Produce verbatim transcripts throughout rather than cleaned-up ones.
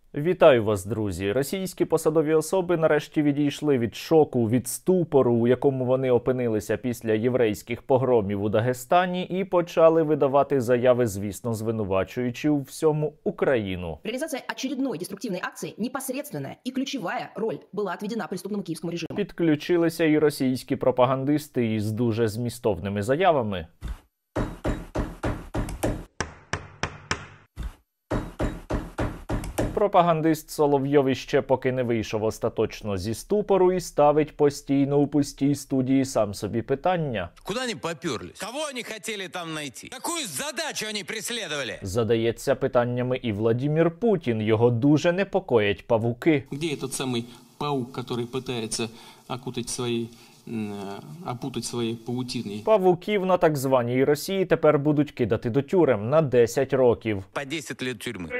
Вітаю вас, друзі! Російські посадові особи нарешті відійшли від шоку, від ступору, у якому вони опинилися після єврейських погромів у Дагестані, і почали видавати заяви, звісно, звинувачуючи у всьому Україну. Реализация очередной деструктивной акции непосредственная и ключевая роль была отведена преступному киевскому режиму. Підключилися і російські пропагандисти із дуже змістовними заявами. Пропагандист Соловйов іще поки не вийшов остаточно зі ступору і ставить постійно у пустій студії сам собі питання. Куди вони поперлись? Кого вони хотіли там знайти? Яку задачу вони преслідували? Задається питаннями і Владимир Путін. Його дуже непокоять павуки. Де той самий паук, який намагається окутати свої... опутать свої паутини. Павуків на так званій Росії тепер будуть кидати до тюрем на десять років. По десять лет тюрми.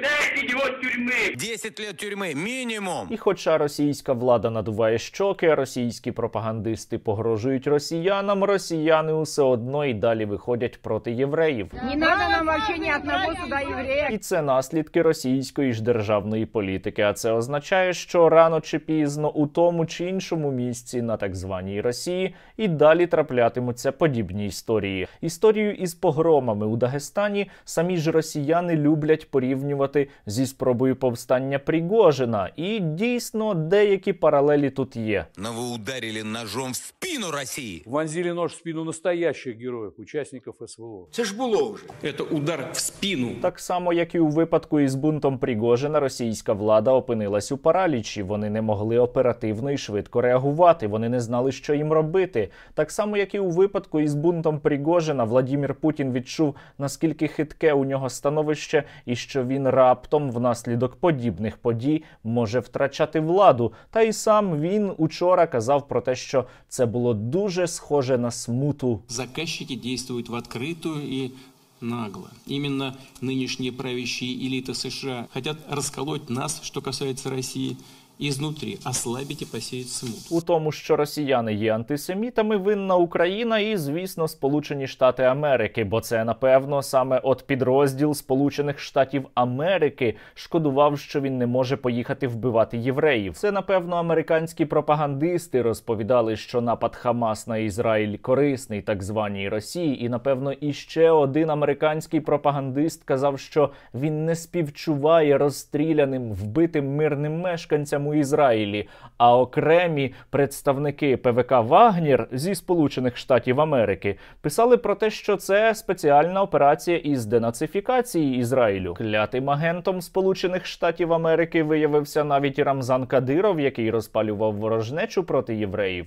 десять лет тюрми мінімум. І хоча російська влада надуває щоки, а російські пропагандисти погрожують росіянам, росіяни усе одно і далі виходять проти євреїв. Не надо нам вообще ні одного сюди єврея. І це наслідки російської ж державної політики. А це означає, що рано чи пізно у тому чи іншому місці на так званій Росії і далі траплятимуться подібні історії. Історію із погромами у Дагестані самі ж росіяни люблять порівнювати зі спробою повстання Пригожина. І дійсно деякі паралелі тут є. Но ви ударили ножом в спину Росії. Вонзили нож в спину настоящих героїв, учасників СВО. Це ж було вже. Це удар в спину. Так само, як і у випадку із бунтом Пригожина, російська влада опинилась у паралічі. Вони не могли оперативно і швидко реагувати. Вони не знали, що їм робити. Так само, як і у випадку із бунтом Пригожина, Владимир Путін відчув, наскільки хитке у нього становище і що він раптом внаслідок подібних подій може втрачати владу. Та й сам він учора казав про те, що це було дуже схоже на смуту. Заказчики діють в відкриту і нагло. Именно нынешние правящие элиты США хотят расколоть нас, что касается России, ізнутрі, ослабить і посіять смут. У тому, що росіяни є антисемітами, винна Україна і, звісно, Сполучені Штати Америки, бо це, напевно, саме от підрозділ Сполучених Штатів Америки шкодував, що він не може поїхати вбивати євреїв. Це, напевно, американські пропагандисти розповідали, що напад Хамас на Ізраїль корисний так званій Росії, і, напевно, іще один американський пропагандист казав, що він не співчуває розстріляним, вбитим мирним мешканцям у Ізраїлі, а окремі представники ПВК «Вагнер» зі Сполучених Штатів Америки писали про те, що це спеціальна операція із денацифікації Ізраїлю. Клятим агентом Сполучених Штатів Америки виявився навіть Рамзан Кадиров, який розпалював ворожнечу проти євреїв.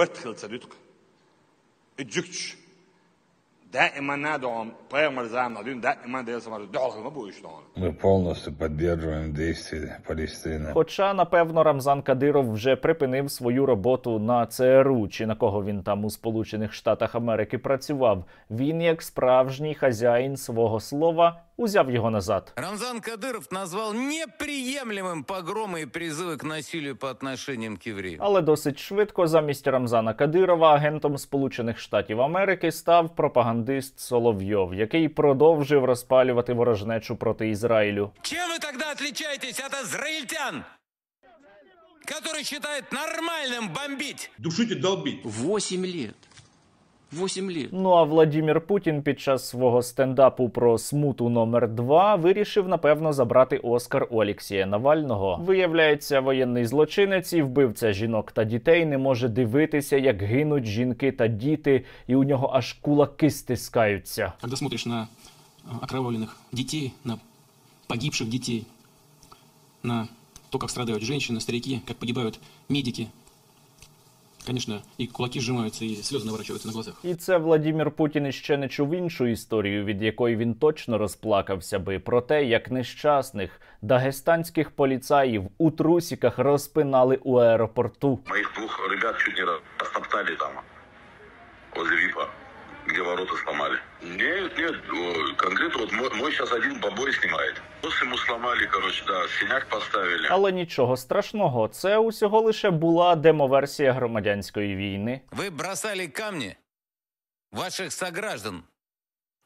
Ми повністю підтримуємо дії Палестини. Хоча, напевно, Рамзан Кадиров вже припинив свою роботу на ЦРУ, чи на кого він там у Сполучених Штатах Америки працював. Він, як справжній хазяїн свого слова, узяв його назад. Рамзан Кадиров назвав неприємлемим погроми і призиви к насилию по отношенням к євреям. Але досить швидко замість Рамзана Кадирова агентом Сполучених Штатів Америки став пропагандист Соловйов, який продовжив розпалювати ворожнечу проти Ізраїлю. Чим ви тоді відрізняєтесь від ізраїльтян, які вважають нормальним бомбити? Душить і долбить. Восемь лет. Восемь лет. Ну а Владимир Путін під час свого стендапу про смуту номер два вирішив, напевно, забрати Оскар у Олексія Навального. Виявляється, воєнний злочинець і вбивця жінок та дітей не може дивитися, як гинуть жінки та діти, і у нього аж кулаки стискаються. Коли смотриш на окровавлених дітей, на погибших дітей, на то, як страдають жінки, старики, як погибають медики, звісно, і кулаки зжимаються, і сльози наворачуються на глазах. І це Владимир Путін іще не чув іншу історію, від якої він точно розплакався би, про те, як нещасних дагестанських поліцаїв у трусиках розпинали у аеропорту. Моїх двох ребят чуть не розтоптали там, возле ВІПа, где ворота сломали. Нет, нет, конкретно вот мой, мой сейчас один побой снимает. Нос ему сломали, короче, да, синяк поставили. Але нічого страшного, це усього лише була демоверсія громадянської війни. Ви бросали камні ваших сограждан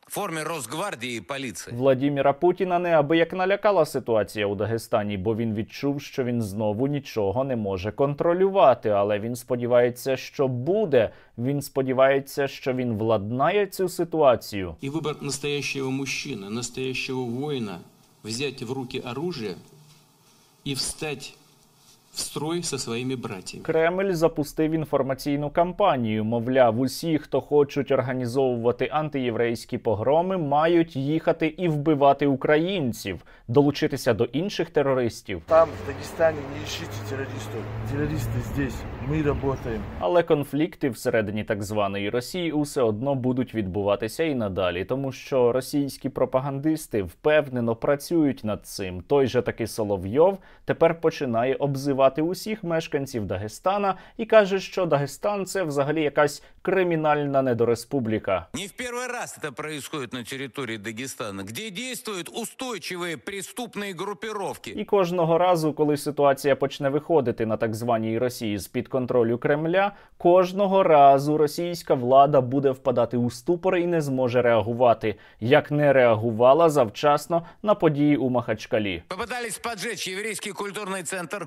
в форме Росгвардии и полиции. Владіміра Путіна неабияк налякала ситуація у Дагестані, бо він відчув, що він знову нічого не може контролювати. Але він сподівається, що буде. Він сподівається, що він владнає цю ситуацію. И выбор настоящего мужчины, настоящего воина взять в руки оружие и встать в строй со своими братьями. Кремль запустив інформаційну кампанію. Мовляв, усі, хто хочуть організовувати антиєврейські погроми, мають їхати і вбивати українців, долучитися до інших терористів. Там, в Дагестане, не ищите террористов. Террористы здесь. Мы работаем. Але конфлікти всередині так званої Росії усе одно будуть відбуватися і надалі, тому що російські пропагандисти впевнено працюють над цим. Той же таки Соловйов тепер починає обзивати усіх мешканців Дагестана і каже, що Дагестан – це взагалі якась кримінальна недореспубліка. Не в первый раз это происходит на территории Дагестана, где действуют устойчивые преступные группировки. І кожного разу, коли ситуація почне виходити на так званій Росії з-під контролю Кремля, кожного разу російська влада буде впадати у ступор і не зможе реагувати, як не реагувала завчасно на події у Махачкалі. Попытались поджечь еврейский культурный центр.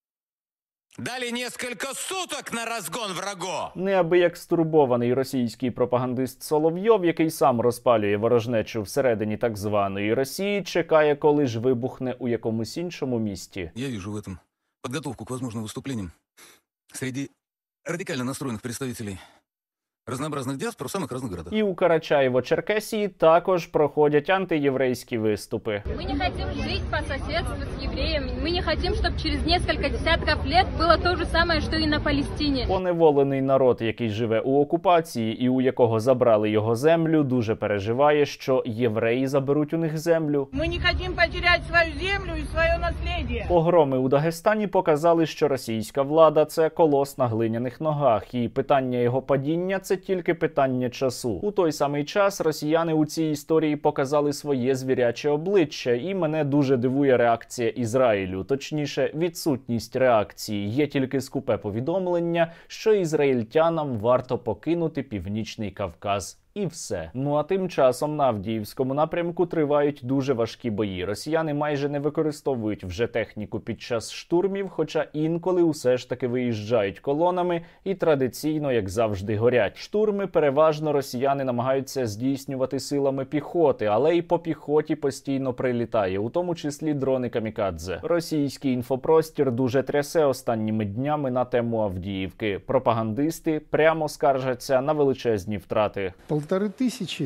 Дали несколько суток на разгон врагов. Неабияк стурбований російський пропагандист Соловйов, який сам розпалює ворожнечу всередині так званої Росії, чекає, коли ж вибухне у якомусь іншому місті. Я вижу в этом подготовку к возможным выступлениям среди радикально настроенных представителей разнообразных диаспор в самых разных городах. І у Карачаєво-Черкесії також проходять антиєврейські виступи. Мы не хотим жить по соседству с евреями. Мы не хотим, чтобы через несколько десятков лет было то же самое, что и на Палестине. Поневолений народ, який живе у окупації і у якого забрали його землю, дуже переживає, що євреї заберуть у них землю. Мы не хотим потерять свою землю и свое наследие. Погроми у Дагестані показали, що російська влада – це колос на глиняних ногах, і питання його падіння – це тільки питання часу. У той самий час росіяни у цій історії показали своє звіряче обличчя, і мене дуже дивує реакція Ізраїлю, точніше, відсутність реакції. Є тільки скупе повідомлення, що ізраїльтянам варто покинути Північний Кавказ. І все. Ну а тим часом на Авдіївському напрямку тривають дуже важкі бої. Росіяни майже не використовують вже техніку під час штурмів, хоча інколи усе ж таки виїжджають колонами і традиційно, як завжди, горять. Штурми переважно росіяни намагаються здійснювати силами піхоти, але і по піхоті постійно прилітає, у тому числі дрони камікадзе. Російський інфопростір дуже трясе останніми днями на тему Авдіївки. Пропагандисти прямо скаржаться на величезні втрати. Полторы тысячи,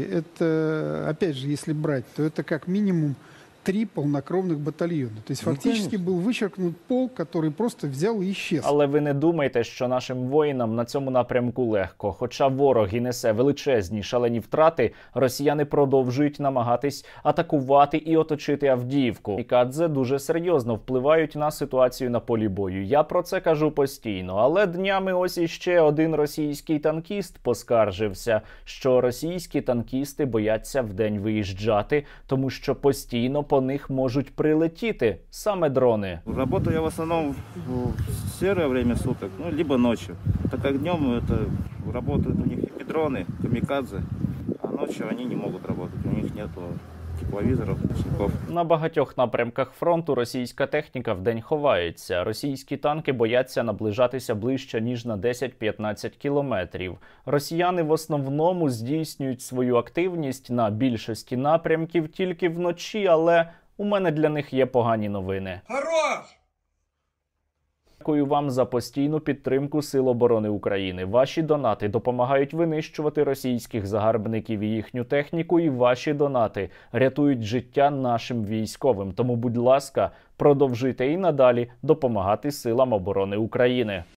это, опять же, если брать, то это как минимум три полнокровных батальона. То есть Ну, фактически конечно. был вычеркнут полк, который просто взял и исчез. Але ви не думайте, що нашим воїнам на цьому напрямку легко. Хоча ворог і несе величезні шалені втрати, росіяни продовжують намагатись атакувати і оточити Авдіївку. Камікадзе дуже серйозно впливають на ситуацію на полі бою. Я про це кажу постійно. Але днями ось іще один російський танкіст поскаржився, що російські танкісти бояться вдень виїжджати, тому що постійно по них можуть прилетіти саме дрони. Работаю я в основном в серое время суток, ну, либо ночью. Так как днем это работают у них и дроны, камикадзе, а ночью они не могут работать, у них нету тепловізорів, ночників. На багатьох напрямках фронту російська техніка вдень ховається. Російські танки бояться наближатися ближче, ніж на десять-п'ятнадцять кілометрів. Росіяни в основному здійснюють свою активність на більшості напрямків тільки вночі, але у мене для них є погані новини. Хорош! Дякую вам за постійну підтримку Сил оборони України. Ваші донати допомагають винищувати російських загарбників і їхню техніку, і ваші донати рятують життя нашим військовим. Тому, будь ласка, продовжуйте і надалі допомагати Силам оборони України.